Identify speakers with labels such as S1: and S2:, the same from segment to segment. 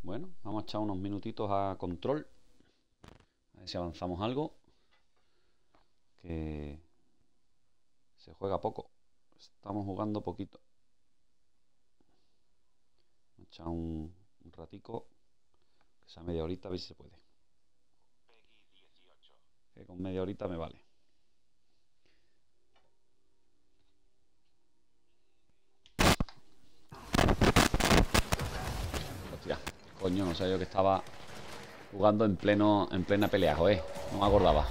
S1: Bueno, vamos a echar unos minutitos a control. A ver si avanzamos algo. Que se juega poco. Estamos jugando poquito. Vamos a echar un ratico. Que sea media horita, a ver si se puede. Que con media horita me vale. Hostia, coño, no sabía yo que estaba jugando en plena pelea, joder. No me acordaba.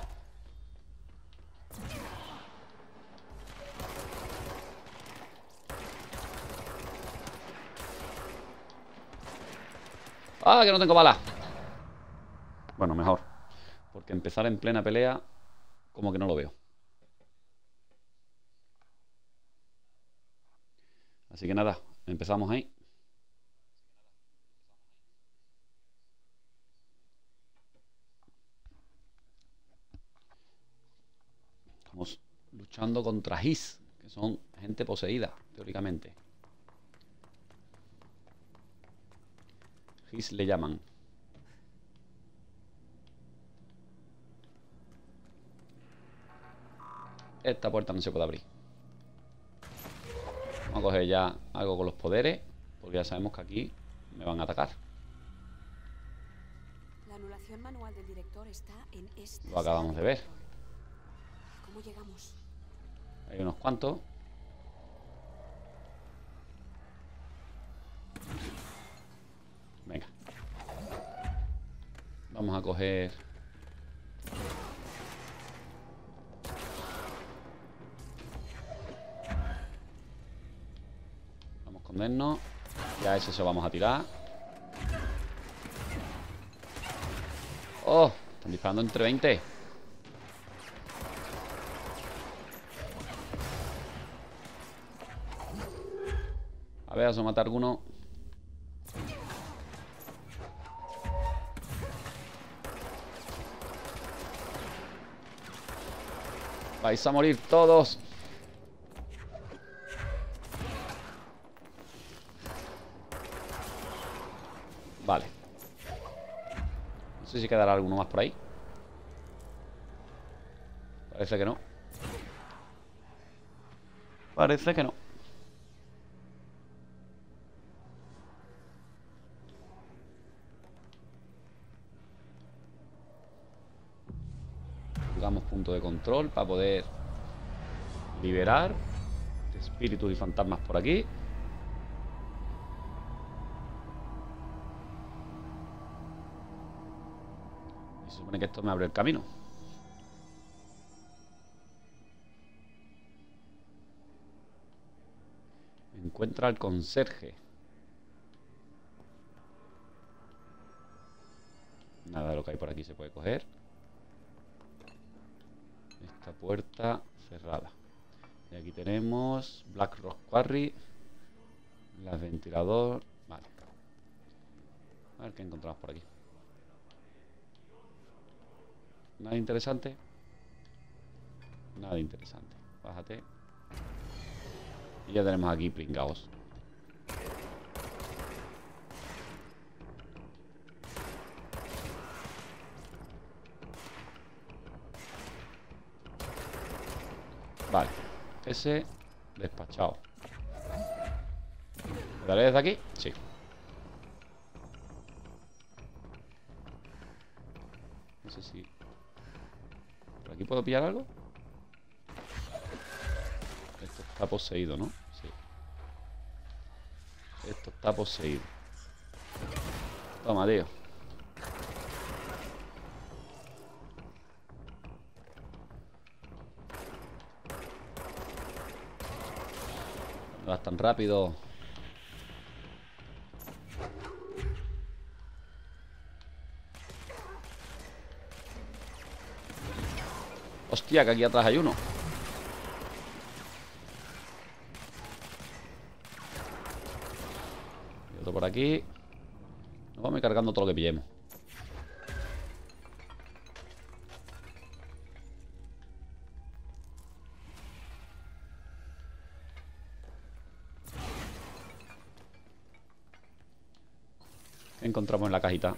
S1: ¡Ah, que no tengo balas! Bueno, mejor. Porque empezar en plena pelea, como que no lo veo. Así que nada, empezamos ahí. Estamos luchando contra His, que son gente poseída, teóricamente. His le llaman. Esta puerta no se puede abrir. Vamos a coger ya algo con los poderes, porque ya sabemos que aquí me van a atacar.
S2: La anulación manual del director está en esta
S1: Lo acabamos de ver.
S2: ¿Cómo llegamos?
S1: Hay unos cuantos. Venga. Vamos a coger... Vamos a escondernos. Ya eso se vamos a tirar. ¡Oh! Están disparando entre 20. A ver, vamos a matar alguno. Vais a morir todos. Vale. No sé si quedará alguno más por ahí. Parece que no. Parece que no. Jugamos punto de control para poder liberar espíritus y fantasmas por aquí. Y se supone que esto me abre el camino. Encuentra al conserje. Nada de lo que hay por aquí se puede coger. Esta puerta cerrada. Y aquí tenemos Black Rock Quarry. El ventilador. Vale. A ver qué encontramos por aquí. Nada interesante. Nada interesante. Bájate. Y ya tenemos aquí pringaos. Vale. Ese despachado. ¿Le daré desde aquí? Sí. No sé si... ¿Por aquí puedo pillar algo? Esto está poseído, ¿no? Sí. Esto está poseído. Toma, tío. No vas tan rápido. Hostia, que aquí atrás hay uno. Y otro por aquí. Nos vamos a ir cargando todo lo que pillemos. ¿Qué encontramos en la cajita?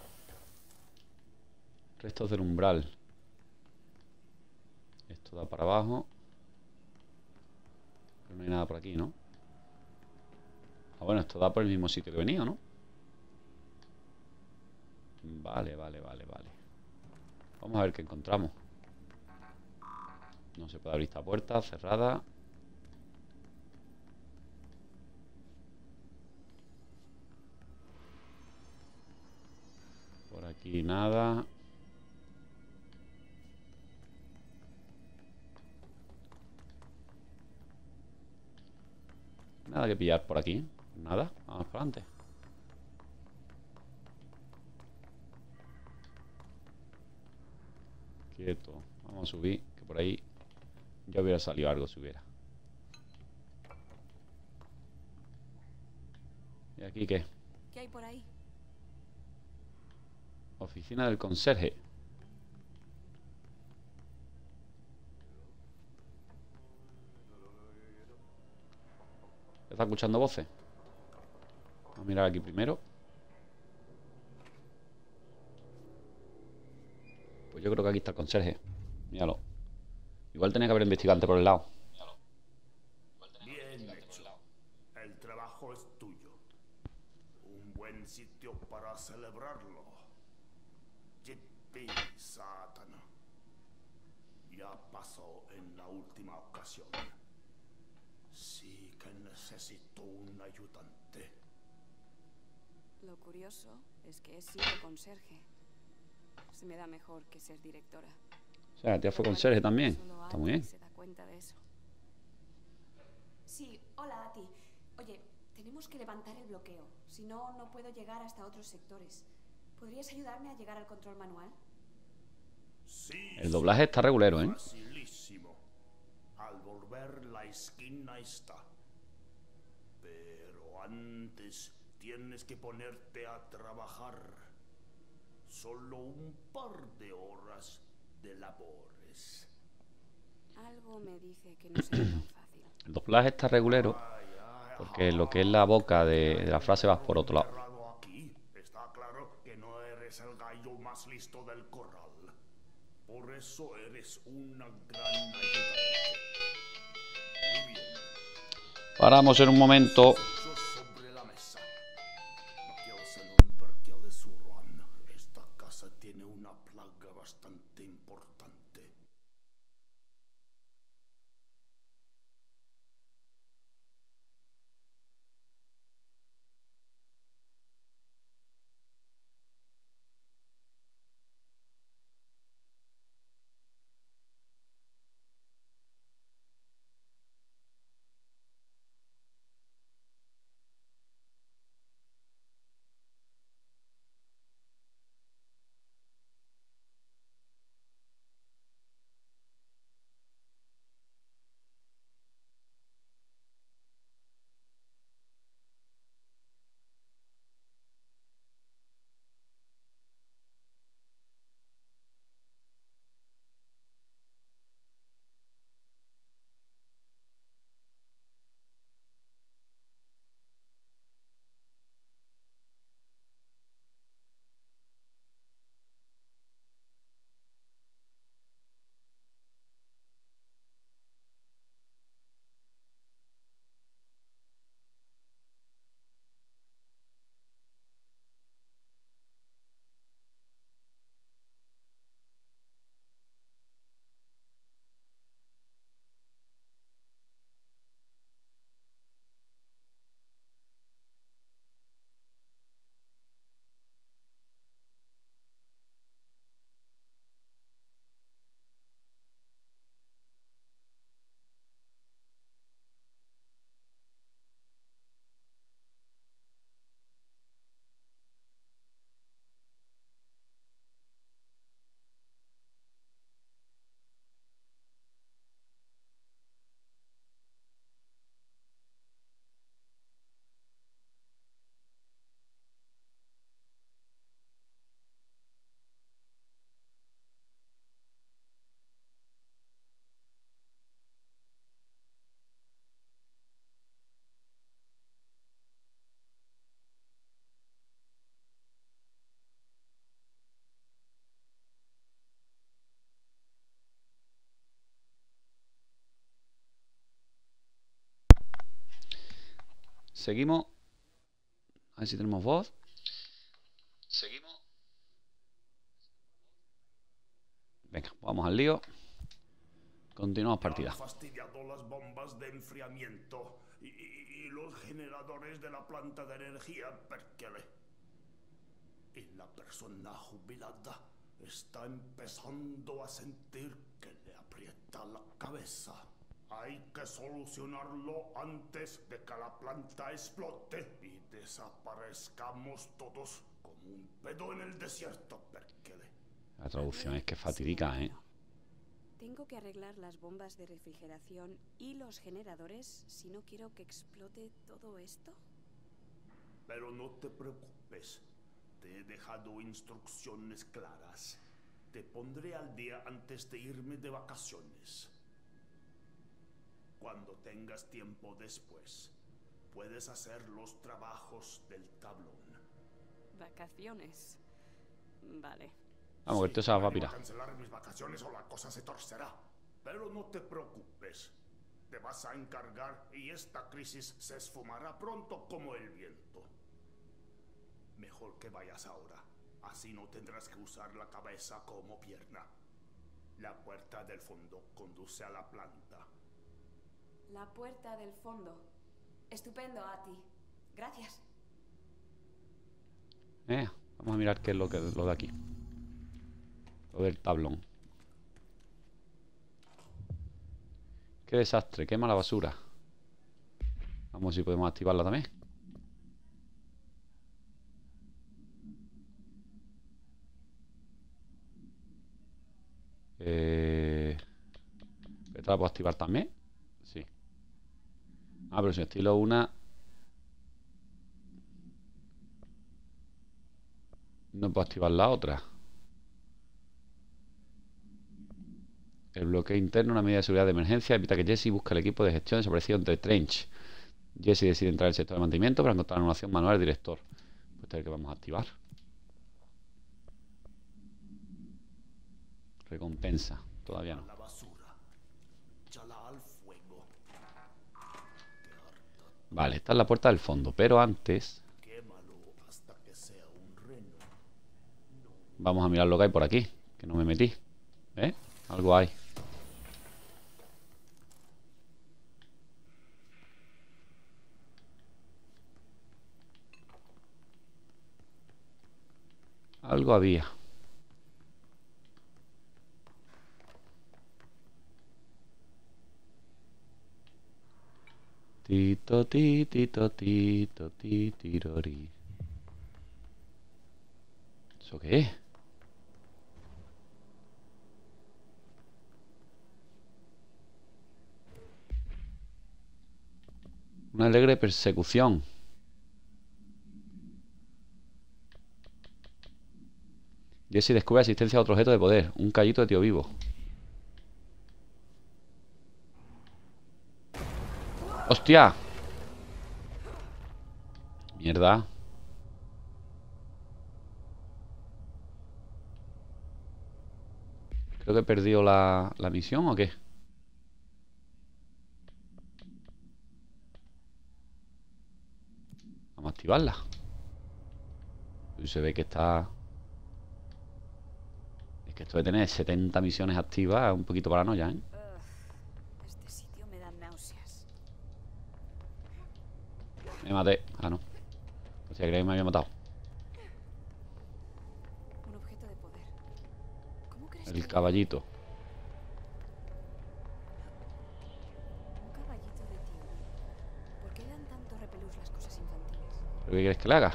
S1: Restos del umbral. Esto da para abajo. Pero no hay nada por aquí, ¿no? Ah, bueno, esto da por el mismo sitio que venía, ¿no? Vale, vale, vale, vale. Vamos a ver qué encontramos. No se puede abrir esta puerta, cerrada. Por aquí nada. Nada que pillar por aquí. Nada, vamos para adelante. Quieto. Vamos a subir, que por ahí ya hubiera salido algo si hubiera. ¿Y aquí qué?
S2: ¿Qué hay por ahí?
S1: Oficina del conserje. ¿Está escuchando voces? Vamos a mirar aquí primero. Pues yo creo que aquí está el conserje. Míralo. Igual tenía que haber investigante por el lado.
S3: Bien hecho. El trabajo es tuyo. Un buen sitio para celebrarlo. Yippee, Satana. Ya pasó en la última ocasión. Sí que necesito un ayudante.
S2: Lo curioso es que he sido conserje. Se me da mejor que ser directora.
S1: O sea, ya fue
S2: Pero
S1: conserje
S2: parece que
S1: también.
S2: solo
S1: Está muy
S2: Ati
S1: bien.
S2: se da cuenta de eso. Sí, hola Ati. Oye, tenemos que levantar el bloqueo. Si no, no puedo llegar hasta otros sectores. ¿Podrías ayudarme a llegar al control manual?
S3: Sí,
S1: El doblaje está regulero, ¿eh?
S3: facilísimo. Al volver la esquina está. Pero antes tienes que ponerte a trabajar. Solo un par de horas de labores.
S2: Algo me dice que no será tan fácil.
S1: El doblaje está regulero porque lo que es la boca de la frase va por otro lado.
S3: Encerrado aquí, está claro que no eres el gallo más listo del corral. Por eso eres una gran ayudante. Muy bien.
S1: Paramos en un momento.
S3: Yo sobre la mesa. No quiero ser un perqueo de Surran. Esta casa tiene una plaga bastante importante.
S1: seguimos. A ver si tenemos voz. Seguimos. Venga, vamos al lío. Continuamos partida.
S3: Han fastidiado las bombas de enfriamiento y los generadores de la planta de energía, Perkele. Y la persona jubilada está empezando a sentir que le aprieta la cabeza. Hay que solucionarlo antes de que la planta explote y desaparezcamos todos como un pedo en el desierto, Perkele.
S1: La traducción es que fatídica, ¿eh?
S2: Tengo que arreglar las bombas de refrigeración y los generadores si no quiero que explote todo esto.
S3: Pero no te preocupes. Te he dejado instrucciones claras. Te pondré al día antes de irme de vacaciones. Cuando tengas tiempo después, puedes hacer los trabajos del tablón.
S2: Vacaciones. Vale.
S1: Vamos, que el tío se va a
S3: Voy a
S1: pirar.
S3: cancelar mis vacaciones o la cosa se torcerá. Pero no te preocupes. Te vas a encargar y esta crisis se esfumará pronto como el viento. Mejor que vayas ahora. Así no tendrás que usar la cabeza como pierna. La puerta del fondo conduce a la planta.
S2: La puerta del fondo. Estupendo, Ati. Gracias.
S1: Vamos a mirar qué es lo de aquí. Lo del tablón. Qué desastre, qué mala basura. Vamos a ver si podemos activarla también. ¿Esta la puedo activar también? Sí. Ah, pero si estilo una... No puedo activar la otra. El bloqueo interno, una medida de seguridad de emergencia, evita que Jesse busque el equipo de gestión desaparecido entre Trench. Jesse decide entrar en el sector de mantenimiento para encontrar la anulación manual del director. Pues este es el que vamos a activar. Recompensa. Todavía no.
S3: La basura. Échala al fuego.
S1: Vale, esta es la puerta del fondo. Pero antes
S3: Quémalo hasta que sea un reno.
S1: vamos a mirar lo que hay por aquí. Que no me metí. ¿Eh? Algo hay. Algo había. Tito, ti, tito, tito, ti, tirori. ¿Eso qué es? Una alegre persecución. Jesse descubre asistencia a otro objeto de poder. Un callito de tío vivo. ¡Hostia! Mierda. Creo que he perdido la misión, ¿o qué? Vamos a activarla. Y se ve que está... Es que esto de tener 70 misiones activas es un poquito paranoia, ¿eh?
S2: Este sitio me da náuseas.
S1: Me maté. Ah, no. O sea, creía que me había matado.
S2: Un objeto de poder. ¿Cómo crees
S1: El
S2: que...
S1: caballito.
S2: Un caballito de tío. ¿Por qué dan tanto repelús las cosas infantiles?
S1: ¿Pero qué quieres que le haga?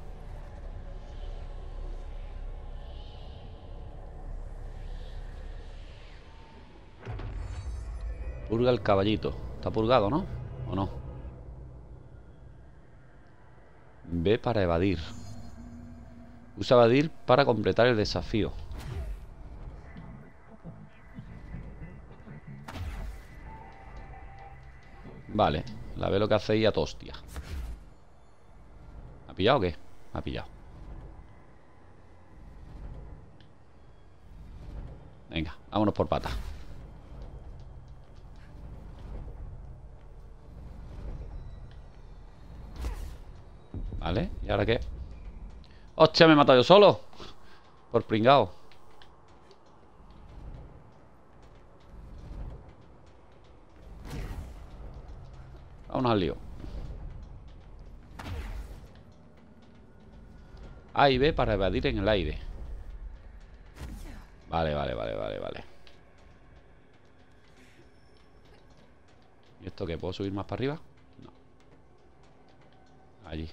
S1: Purga el caballito. Está purgado, ¿no? ¿O no? B para evadir. Usa evadir para completar el desafío. Vale. La ve lo que hace y a tostia. ¿Me ha pillado o qué? Me ha pillado. Venga, vámonos por patas. Vale, ¿y ahora qué? ¡Hostia, me he matado yo solo! Por pringao. Vámonos al lío. A y B para evadir en el aire. Vale. ¿Y esto qué? ¿Puedo subir más para arriba? No. Allí.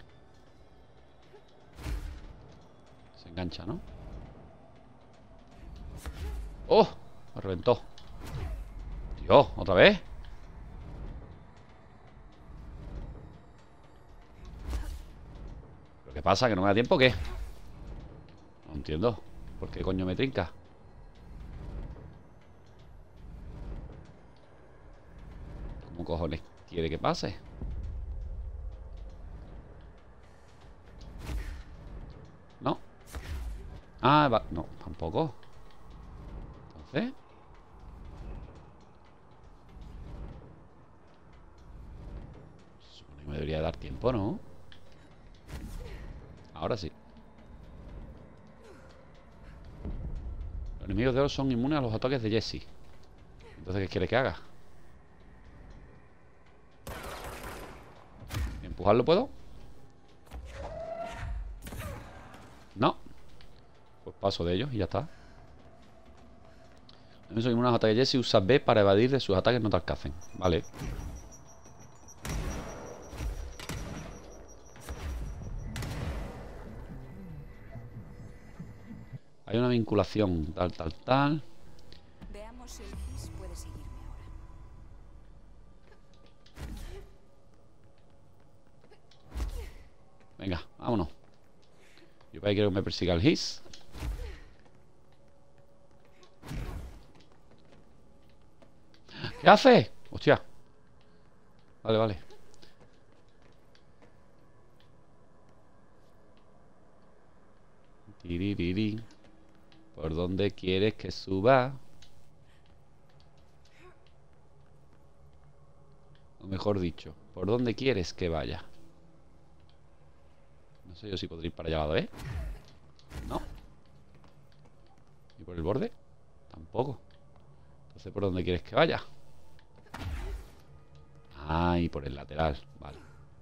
S1: Se engancha, ¿no? ¡Oh! Me reventó. Dios, ¿otra vez? ¿Pero qué pasa? ¿Que no me da tiempo o qué? No entiendo. ¿Por qué coño me trinca? ¿Cómo cojones quiere que pase? ¿No? Ah, va. No, tampoco. Entonces... supone que me debería dar tiempo, ¿no? Ahora sí. Los enemigos de oro son inmunes a los ataques de Jesse. Entonces, ¿qué quiere que haga? ¿Empujarlo puedo? No. Pues paso de ellos y ya está. Los enemigos son inmunes a los ataques de Jesse. Usa B para evadir de sus ataques no te alcancen. Vale. Hay una vinculación, tal.
S2: Veamos si el Gis puede seguirme ahora.
S1: Venga, vámonos. Yo para ahí quiero que me persiga el Gis. ¿Qué hace? Hostia. Vale. Tiririri. ¿Por dónde quieres que suba? O mejor dicho, ¿por dónde quieres que vaya? No sé yo si podré ir para allá, ¿eh? No. ¿Y por el borde? Tampoco. Entonces, ¿por dónde quieres que vaya? Ah, y por el lateral. Vale.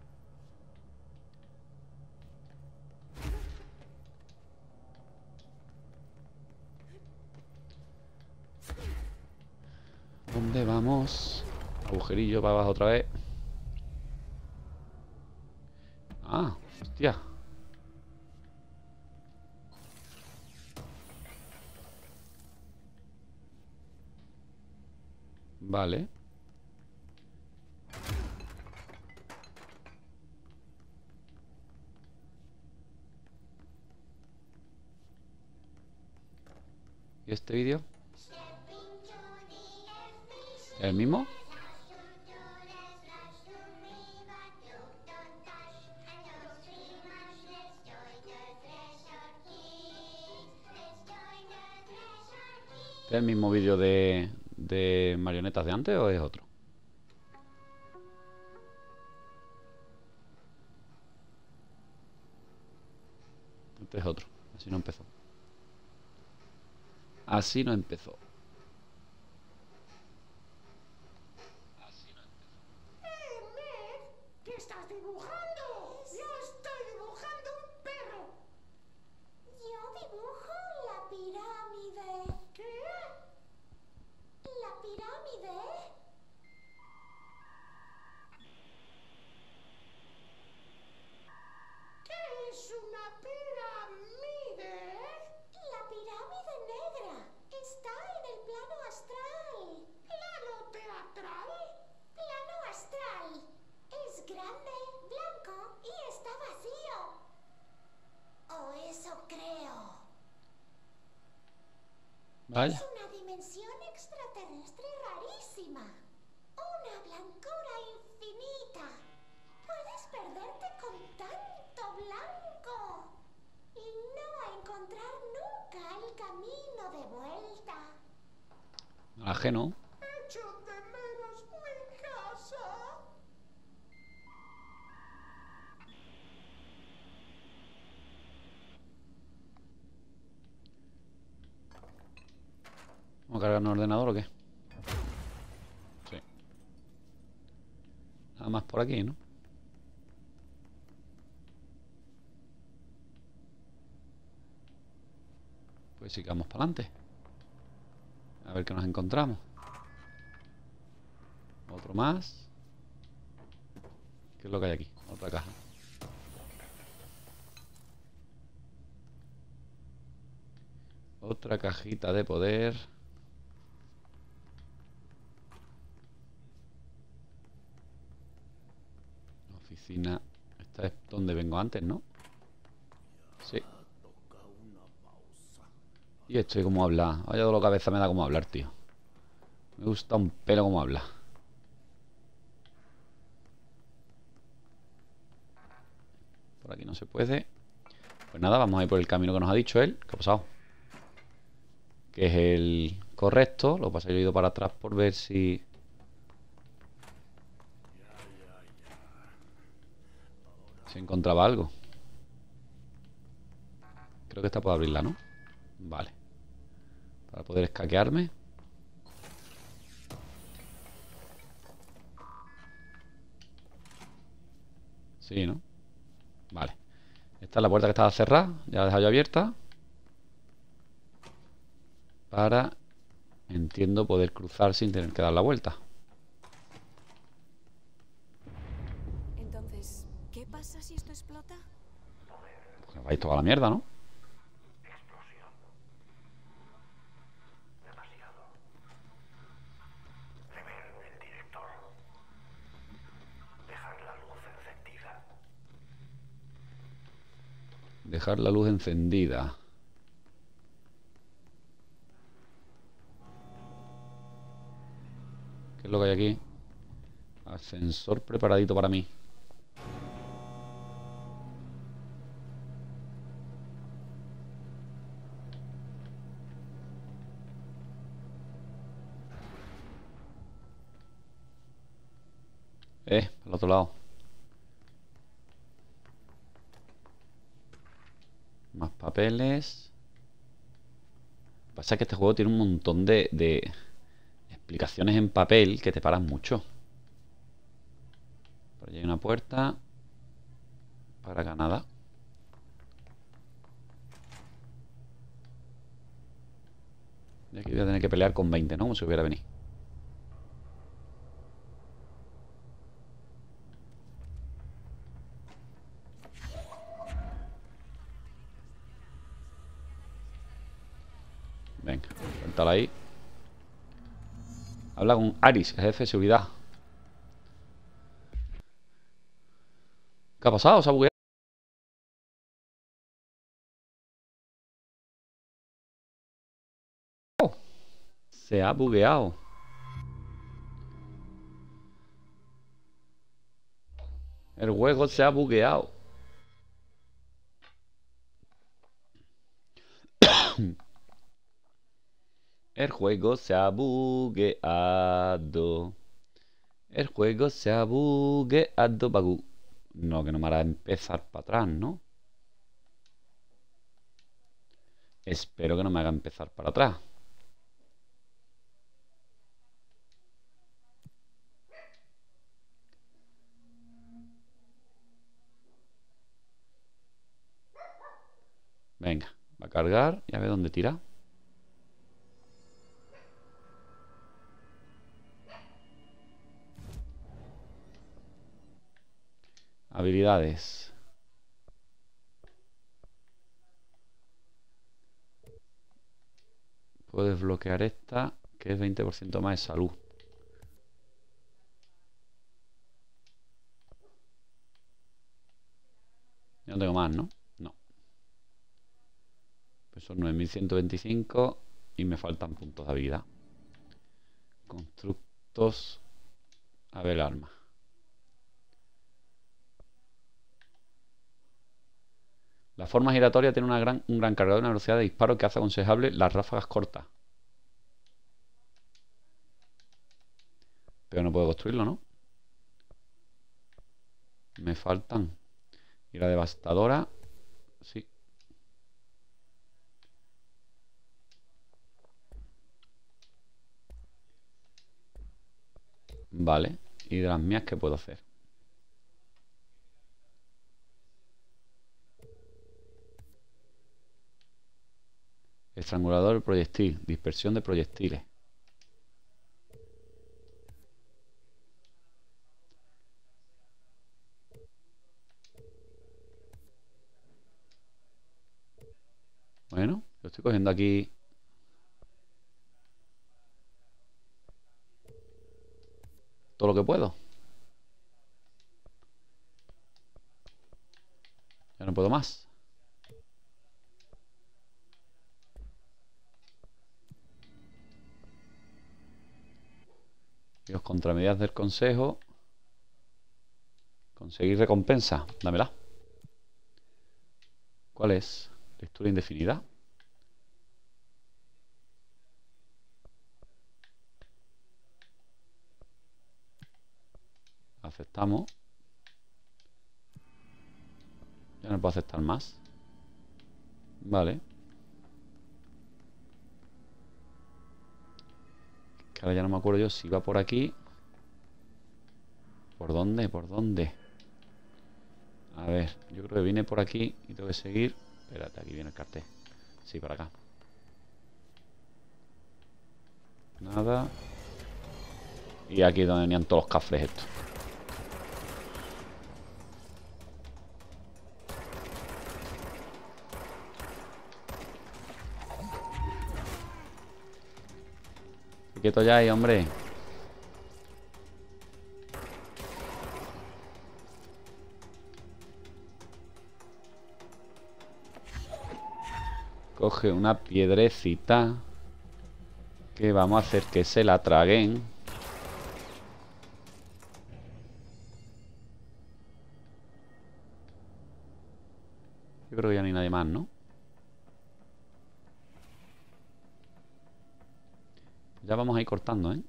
S1: ¿Dónde vamos? Agujerillo para abajo otra vez. Ah, hostia. Vale. ¿Y este vídeo? ¿El mismo? ¿Es el mismo vídeo de marionetas de antes o es otro? Este es otro. Así no empezó. Así no empezó.
S4: ¿Qué estás dibujando? Yo estoy dibujando un perro.
S5: Yo dibujo la pirámide.
S4: ¿Qué?
S5: ¿La pirámide?
S4: ¿Qué es una pirámide?
S5: La pirámide negra. Está en el plano astral.
S4: ¿Plano teatral?
S5: Plano astral. Es grande, blanco y está vacío. O eso creo.
S1: Vaya.
S5: Es una dimensión extraterrestre rarísima. Una blancura infinita. Puedes perderte con tanto blanco y no encontrar nunca el camino de vuelta.
S1: Ajeno.
S4: Echo de menos mi casa.
S1: ¿Vamos a cargar un ordenador o qué? Sí. Nada más por aquí, ¿no? Pues sigamos para adelante. A ver qué nos encontramos. Otro más. ¿Qué es lo que hay aquí? Otra caja. Otra cajita de poder. Oficina. Esta es donde vengo antes, ¿no? Sí. Y estoy como habla. Vaya dolor de cabeza me da como hablar, tío. Me gusta un pelo como habla. Por aquí no se puede. Pues nada, vamos a ir por el camino que nos ha dicho él. ¿Qué ha pasado? Que es el correcto. Lo que pasa es que yo he ido para atrás por ver si encontraba algo. Creo que esta puedo abrirla, ¿no? Vale. Para poder escaquearme. Sí, ¿no? Vale. Esta es la puerta que estaba cerrada. Ya la he dejado yo abierta. Para, entiendo, poder cruzar sin tener que dar la vuelta.
S2: Entonces, ¿qué pasa si esto explota?
S1: Pues vais toda la mierda, ¿no?
S3: Explosión. Demasiado. Deber del director. Dejar la luz encendida.
S1: Dejar la luz encendida. ¿Qué es lo que hay aquí? Ascensor preparadito para mí. Al otro lado. Más papeles. Pasa que este juego tiene un montón de explicaciones en papel que te paran mucho. Por allí hay una puerta. Para acá nada. Y aquí voy a tener que pelear con 20, ¿no? Como si hubiera venido. Venga, suéltala ahí. Habla con Aris, el jefe de seguridad. ¿Qué ha pasado? ¿Se ha bugueado? Se ha bugueado. El juego se ha bugueado. El juego se ha bugueado. El juego se ha bugueado. Bagu. No, que no me hará empezar para atrás, ¿no? Espero que no me haga empezar para atrás. Venga, va a cargar y a ver dónde tira. Habilidades. Puedo desbloquear esta, que es 20% más de salud. Yo no tengo más, ¿no? No. Pues son 9125 y me faltan puntos de habilidad. Constructos. A ver el arma. La forma giratoria tiene un gran cargador y una velocidad de disparo que hace aconsejable las ráfagas cortas. Pero no puedo construirlo, ¿no? Me faltan. Y la devastadora. Sí. Vale. ¿Y de las mías qué puedo hacer? Estrangulador proyectil. Dispersión de proyectiles. Bueno, yo estoy cogiendo aquí todo lo que puedo. Ya no puedo más. Y los contramedidas del consejo. Conseguir recompensa. Dámela. ¿Cuál es? Lectura indefinida. Aceptamos. Ya no puedo aceptar más. Vale. Que ahora ya no me acuerdo yo si iba por aquí. ¿Por dónde? ¿Por dónde? A ver, yo creo que vine por aquí y tengo que seguir. Espérate, aquí viene el cartel. Sí, para acá. Nada. Y aquí es donde venían todos los cafres estos. Quieto ya ahí, hombre. Coge una piedrecita que vamos a hacer que se la traguen. Yo creo que ya no hay nadie más, ¿no? Ya vamos a ir cortando, ¿eh?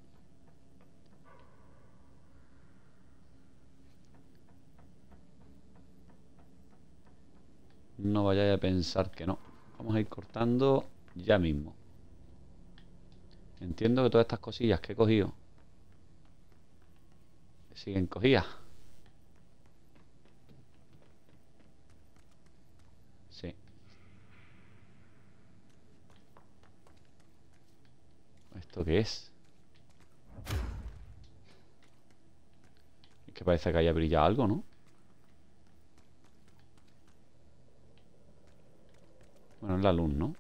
S1: No vayáis a pensar que no. Vamos a ir cortando ya mismo. Entiendo que todas estas cosillas que he cogido siguen cogidas. Sí. ¿Esto qué es? Es que parece que haya brillado algo, ¿no? Bueno, es la luz, ¿no?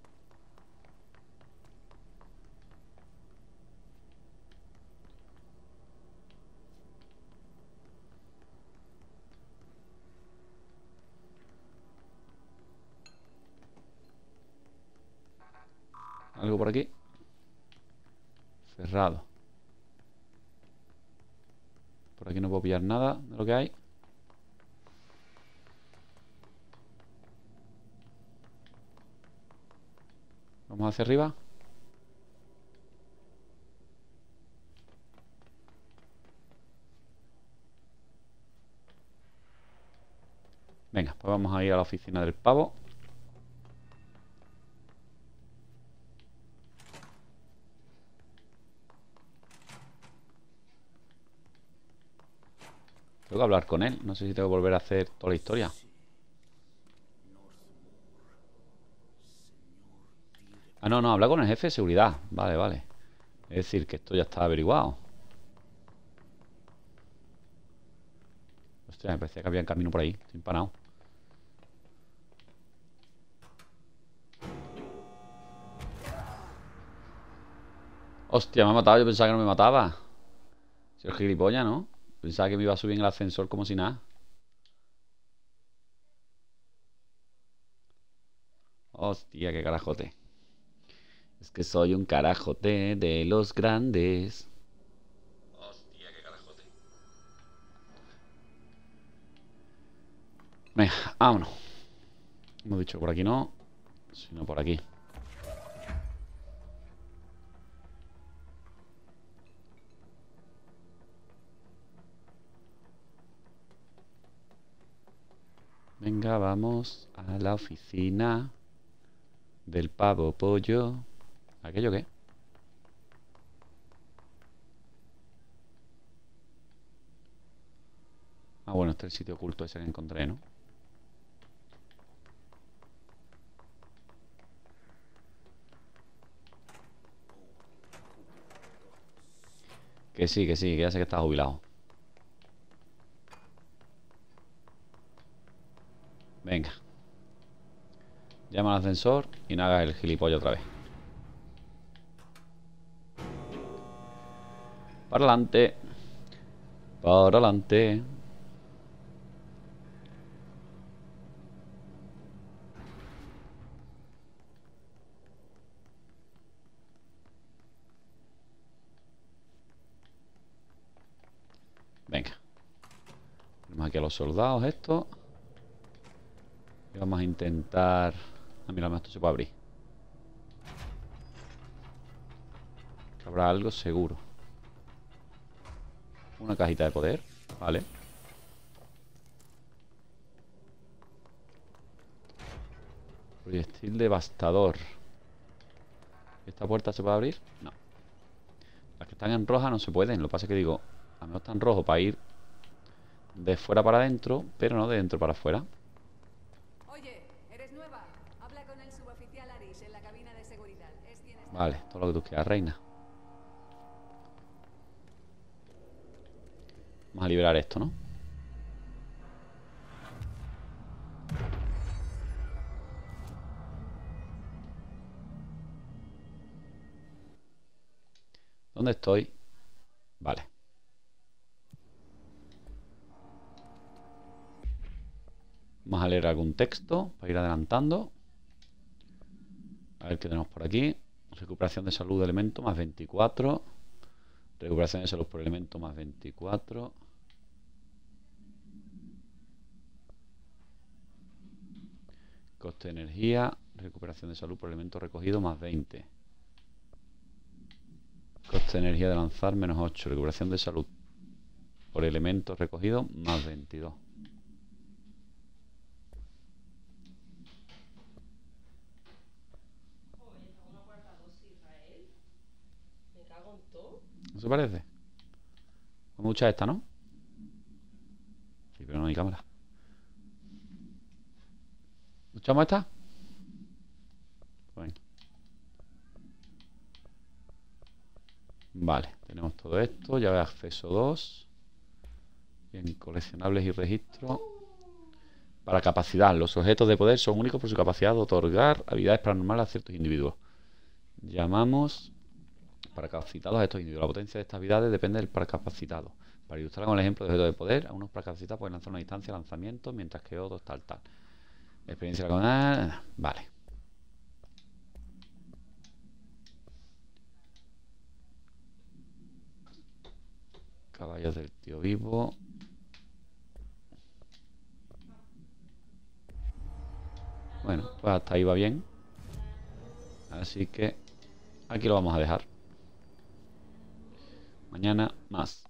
S1: ¿Algo por aquí? Cerrado. Por aquí no puedo pillar nada de lo que hay. Vamos hacia arriba. Venga, pues vamos a ir a la oficina del pavo. Tengo que hablar con él. No sé si tengo que volver a hacer toda la historia. Ah, no, no, habla con el jefe de seguridad. Vale, vale. Es decir, que esto ya está averiguado. Hostia, me parecía que había un camino por ahí. Estoy empanado. Hostia, me ha matado. Yo pensaba que no me mataba. Soy el gilipollas, ¿no? Pensaba que me iba a subir en el ascensor como si nada. Hostia, qué carajote. Es que soy un carajote de los grandes. Hostia, qué carajote. Venga, vámonos. Hemos dicho que por aquí no, sino por aquí. Venga, vamos a la oficina del pavo pollo. ¿Aquello qué? Ah, bueno, este es el sitio oculto ese que encontré, ¿no? Que sí, que ya sé que está jubilado. Venga. Llama al ascensor y no hagas el gilipollas otra vez. Para adelante. Para adelante. Venga. Tenemos aquí a los soldados estos. Y vamos a intentar... Ah, mira, esto se puede abrir. Que habrá algo seguro. Una cajita de poder. Vale. Proyectil devastador. ¿Esta puerta se puede abrir? No. Las que están en roja no se pueden. Lo que pasa es que digo, a lo mejor está en rojo para ir de fuera para adentro, pero no de dentro para afuera.
S6: Oye, eres nueva. Habla con el suboficial Arish en la cabina de seguridad. Es quien está...
S1: Vale, todo lo que tú quieras, reina. Vamos a liberar esto, ¿no? ¿Dónde estoy? Vale. Vamos a leer algún texto para ir adelantando. A ver qué tenemos por aquí. Recuperación de salud de elemento más 24. Recuperación de salud por elemento más 24. Coste de energía. Recuperación de salud por elemento recogido más 20. Coste de energía de lanzar menos 8. Recuperación de salud por elemento recogido más 22. ¿No se parece? Mucha esta, ¿no? Sí, pero no hay cámara. ¿Escuchamos esta? Bueno. Vale, tenemos todo esto. Llave de acceso 2. Bien, coleccionables y registros. Para capacidad. Los objetos de poder son únicos por su capacidad de otorgar habilidades paranormales a ciertos individuos. Llamamos paracapacitados a estos individuos. La potencia de estas habilidades depende del paracapacitado. Para ilustrar con el ejemplo de objetos de poder, a unos paracapacitados pueden lanzar una distancia de lanzamiento, mientras que otros tal. Experiencia con... Vale. Caballos del tío vivo. Bueno, pues hasta ahí va bien. Así que aquí lo vamos a dejar. Mañana más.